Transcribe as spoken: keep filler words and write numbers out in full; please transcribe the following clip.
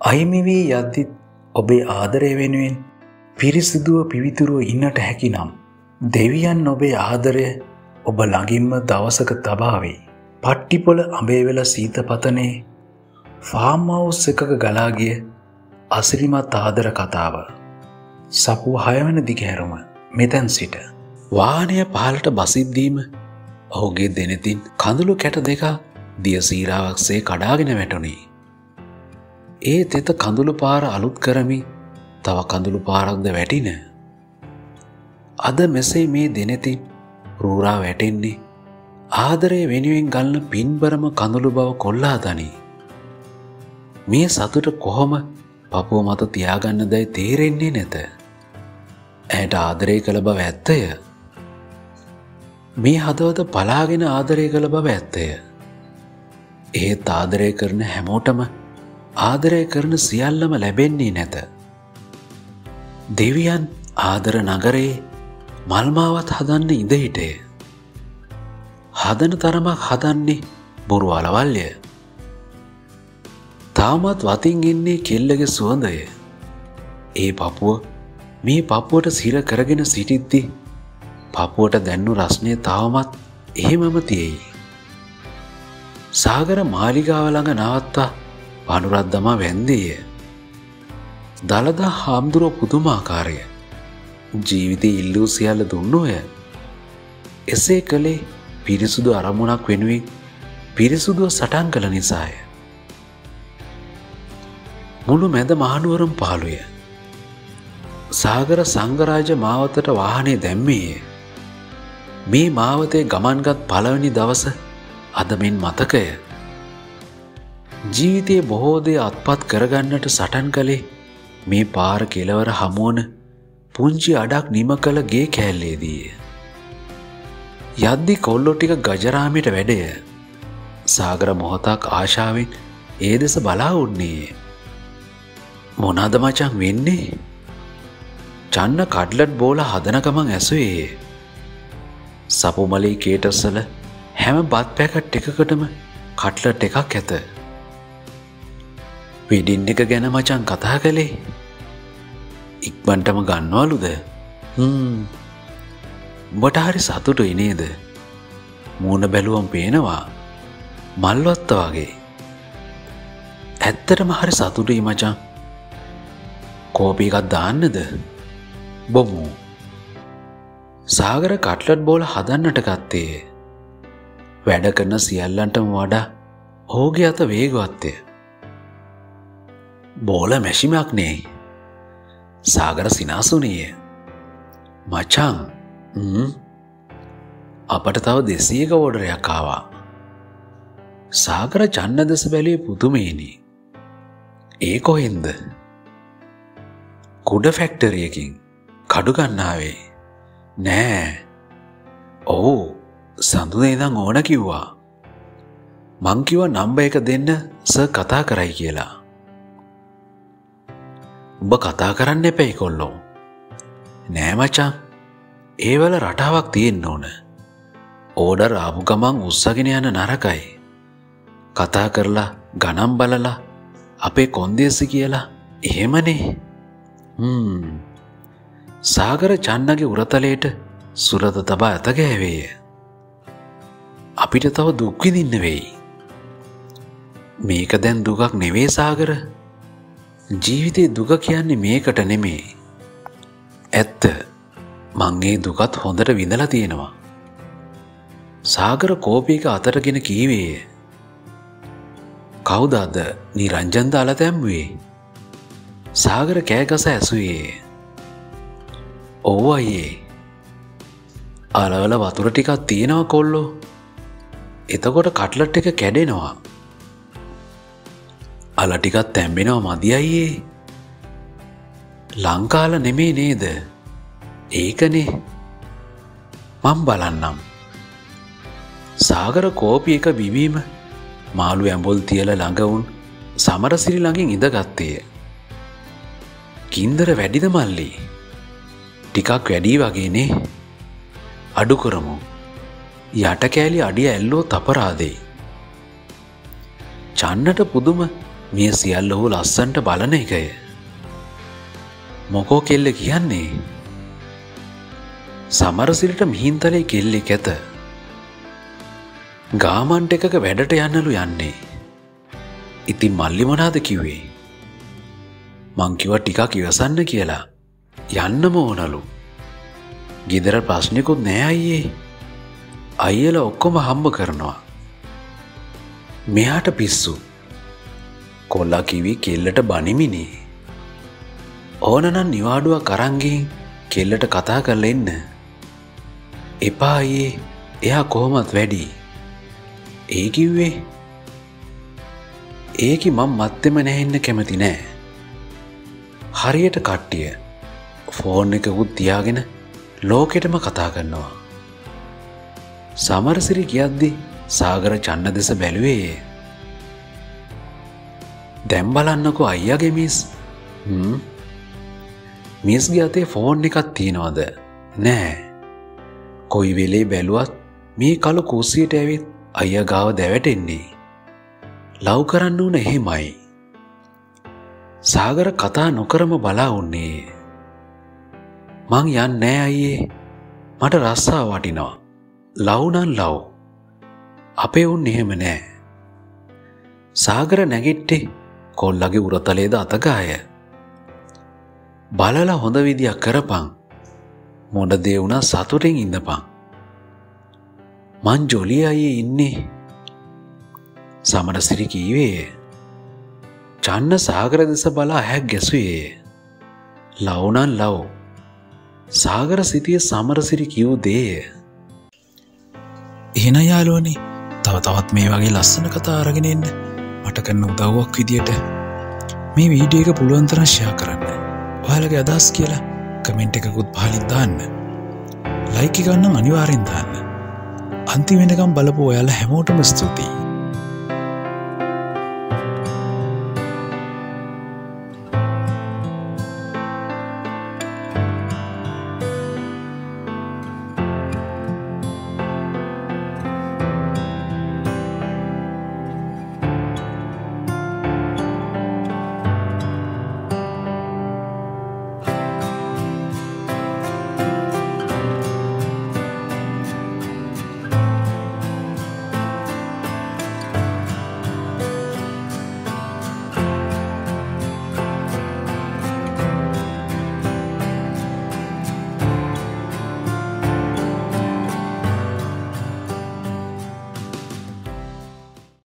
අහිමි වී යද්දිත් ඔබේ ආදරය වෙනුවෙන් පිරිසිදුව පිවිතුරුව ඉන්නට හැකි නම් දෙවියන් ඔබේ ආදරය ඔබ ළඟින්ම දවසක තබාවේ. පට්ටිපොළ අඹේවැල සීතපතනේ ෆාම් හවුස් එකක ගලා ගිය අසිරිමත් ආදර කතාව. සපුව හයවන දිගහැරුම මෙතැන් සිට වාහනය පහළට බසිද්දීම ඔහුගේ දෙනෙතින් කඳුළු කැට දෙක දියසීරාවක්සේ කඩාගෙන වැටුණි. ඒ තෙත කඳුළු පාර අලුත් කරමි තව කඳුළු පාරක්ද වැටින. අද මෙසේ මේ දෙනෙතින් රූරා වැටෙන්නේ ආදරය වෙනුවෙන් ගල්න පින්බරම කඳුළු බව කොල්ලා දනි. මේ සතුට කොහොම පපුව මත තියාගන්න දැයි තේරෙන්නේ නැත. ඇයට ආදරය කළ බව ඇත්තය. මේ හදවත පලාගෙන ආදරය කළ බව ඇත්තය. ඒත් ආදරය කරන හැමෝටම ආදරය කරන සියල්ලම ලැබෙන්නේ නැත. දෙවියන් ආදර නගරයේ මල්මාවත් හදන්න ඉඳ හිටය. හදන තරමක් හදන්නේ බොරු අලවල්ය. තාමත් වතින් එන්නේ කෙල්ලගේ සුවඳය. ඒ පපුව මේ පපුවට සිර කරගෙන සිටිද්දි පපුවට දැන්නු රස්නය තවමත් එහෙමම තියෙයි. සාගර මාලිගාව ළඟ නවත්තා පනුරක් දමා වැන්දේය. දළදා හාමුදුරුවෝ පුදුමාකාරය. ජීවිතේ ඉල්ලූ සියල්ල දුන්නෝය. එසේ කළේ පිරිසුදු අරමුණක් වෙනුවෙන් පිරිසුදුව සටන් කළ නිසාය. මුළු මැද මහනුවරම් පහළුය. සාගර සංඝරාජ මාවතට වාහනේ දැම්මේය. මේ මාවතේ ගමන්ගත් පළවෙනි දවස අද මෙන් මතකය. ජීවිතයේ බොහෝ දේ අත්පත් කරගන්නට සටන් කළේ මේ පාර කෙළවර හමුවන පුංචි අඩක් නිම කළ ගේ කෑල්ලේදීය. යද්දි කොල්ලෝ ටික ගජරාමයට වැඩය. සාගර මොහොතක් ආශාවෙන් ඒ දෙස බලා උන්නේය. මොනද මචං වෙන්නේ? චන්න කඩ්ලට් බෝල හදන ගමන් ඇසුවේ. සපුමලී කේටස්සල හැම බත් පැකට් එකකටම කට්ලට් එකක් ඇත. වෙඩින් එක ගැන මචං කතා කළේ. ඉක්මනටම ගන්නවලුද? හ්ම්. උඹට හරි සතුටුයි නේද? මූණ බැලුවම් පේනවා මල්වත්ත වගේ. ඇත්තටම හරි සතුටුයි මචං. කෝපි එකක් දාන්නද? බොමු. සාගර කට්ලට් බෝල හදන්නට ගත්තේ. වැඩ කරන සියල්ලන්ටම වඩා ඔහුගේ අත වේගවත්ය. බෝල මැෂිමක් නේ. සාගර සිනාසුනිය. මචං හ්ම් අපට තව දෙසීයක ඕඩරයක් ආවා. සාගර චන්න දෙස බැලුවේ පුදුමේනි. ඒ කොහෙන්ද? කුඩ ෆැක්ටරියකින් කඩු ගන්නාවේ. නෑ. ඔව් සඳුදේ ඉඳන් ඕන කිව්වා. මං කිව්වා නම්බර් එක දෙන්න සර් කතා කරයි කියලා. උඹ කතා කරන්න එපැයි කොල්ලෝ. නෑ මචං. ඒ වල රටාවක් තියෙන්න ඕන. ඕඩර් ආපු ගමන් උස්සගෙන යන නරකයි. කතා කරලා ගණන් බලලා අපේ කොන්දේසි කියලා එහෙමනේ. හ්ම්. සාගර චන්නගේ උරතලයට සුරත තබා ඇත ගෑවේය. අපිට තව දුක් විඳින්න වෙයි. මේක දැන් දුකක් නෙවෙයි සාගර. ජීවිතේ දුක කියන්නේ මේකට නෙමෙයි. ඇත්ත. මං ඒ දුකත් හොඳට විඳලා තියෙනවා. සාගර කෝපියක අතටගෙන කීවේය. කවුද අද නිරංජන් දාලා තැම්බුවේ? සාගර කෑගස ඇසුවේ. ඔව් අයියේ. අලවල වතුර ටිකක් තියෙනවා කොල්ලෝ. එතකොට කට්ලට් එක කැඩෙනවා. අල ටිකක් තැම්බෙනවා මදි අයියේ. ලංකාල නෙමේ නේද? ඒකනේ. මං බලන්නම්. සාගර කෝපි එක බිවීම මාළු ඇඹුල් තියලා ළඟ වුන් සමරසිරි ළඟින් ඉඳගත්තේ. කින්දර වැඩිද මල්ලි? ටිකක් වැඩි වගේනේ. අඩු කරමු. යට කෑලි අඩිය ඇල්ලෝ තපරාදේ. චන්නට පුදුම මේ සියල්ල ඔහු ලස්සන්ට බලන එකය. මොකෝ කෙල්ල කියන්නේ? සමරසිරිට මිහින්තලේ කෙල්ලෙක් ඇත. ගාමන්ට එකක වැඩට යන්නලු යන්නේ. ඉතින් මල්ලි මොනාද කිව්වේ? මං කිව්වා ටිකක් ඉවසන්න කියලා. යන්නම ඕනලු. ගෙදර ප්‍රශ්නිකුත් නෑ අයියේ. අයියලා ඔක්කොම හම්බ කරනවා. මෙයාට පිස්සු. කොල්ලා කිව්වේ කෙල්ලට බනිමිනේ. ඕනනම් නිවාඩුවක් අරන් ගිහින් කෙල්ලට කතා කරලා එන්න. එපා අයියේ. එයා කොහොමත් වැඩි. ඒ කිව්වේ ඒකි මම මත්තෙම නැහෙන්න කැමති නෑ. හරියට කට්ටිය ෆෝන් එකකුත් තියාගෙන ලෝකෙටම කතා කරනවා. සමරසිරි කියද්දි සාගර චන්න දෙස බැලුවේ. දැන් බලන්නකෝ අයියාගේ මිස්. හ්ම් මිස්ගේ අතේ ෆෝන් එකක් තියනවද? නෑ. කොයි වෙලේ බැලුවත් මේ කළු කුස්සියට ඇවිත් අයියා ගාව දැවටෙන්නේ. ලව් කරන්න උන එහෙමයි. සාගර කතා නොකරම බලා උන්නේ. මං යන්නේ නෑ අයියේ. මට රස්සා වටිනවා. ලව් නම් ලව්. අපේ උන් එහෙම නෑ. සාගර නැගිට්ටේ කොල්ලගේ උරතලේද අතගාය. බලලා හොඳ විදියක් කරපන්. මොඩ දේ වුණා සතුටින් ඉඳපන්. මං ජොලි අයියේ ඉන්නේ. සමරසිරි කීවේ. චන්න සාගර දෙස බලා හැක් ගැසුවේ. ලව් නම් ලව්. සාගර සිටියේ සමරසිරි කියූ දේ. එහෙනම් යාළුවනේ තව තවත් මේ වගේ ලස්සන කතා අරගෙන එන්න මට කරන උදව්වක් විදියට මේ වීඩියෝ එක පුළුවන් තරම් ෂෙයා කරන්න. ඔයාලගේ අදහස් කියලා කමෙන්ට් එකකුත් පහලින් දාන්න. ලයික් එක ගන්න අනිවාර්යෙන් දාන්න. අන්තිම වෙනකම් බලපු ඔයාලා හැමෝටම ස්තුතියි.